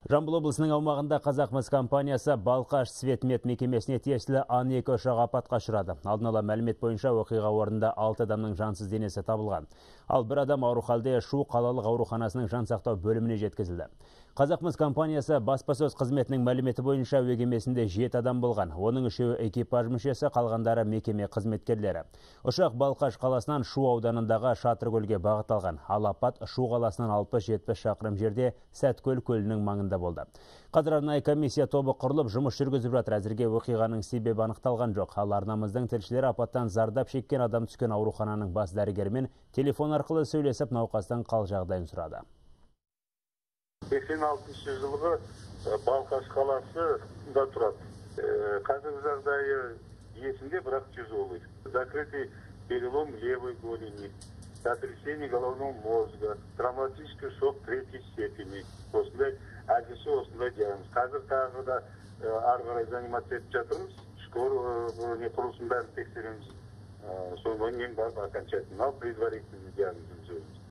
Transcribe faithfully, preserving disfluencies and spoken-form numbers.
Жамбыл облысының аумағында Қазақмыс компаниясы Балқаш Светмет мекемесіне тиесілі Ан екі ұшағы апатқа ұшырады. Алдын ала мәлімет бойынша оқиға орнында алты адамның жансыз денесі табылған. Ал бір адам ауыр халде Шу қалалық ауруханасының жансақтау бөліміне жеткізілді. Қазақмыс компаниясы баспасөз қызметінің мәліметі бойынша әуе кемесінде жеті адам болған. Оның үшеуі экипаж мүшесі, қалғандары мекеме қызметкерлері. Ұшақ Балқаш қаласынан Шу ауданындағы Шатыркөлге бағыт алған. Ал апат Шу қаласынан алпыс жетпіс шақырым жерде Сәткөл көлінің маңында болды. Қазір арнайы комиссия тобы құрылып, жұмыс жүргізіп жатыр. Әзірге оқиғаның себебі анықталған жоқ. Ал арнамыздың тілшілері апаттан зардап шеккен адам түскен аурухананың бас дәрігерімен телефон арқылы сөйлесіп, науқастың қал жағдайын сұрады. сексен алтыншы жылғы Балқаш қаласында тұрады. Қазір жағдайы есінде, бірақ тяжелый. Закрытый перелом левой голени, сотрясение головного мозга, травматический шок третьей степени. Осындай әдісі осындай диагноз. Қазір тағы да ары қарай занимация етіп жатырмыз. Скоро не құрылысын бәрін тексереміз. Содан кейін барып окончательно предварительный диагноз.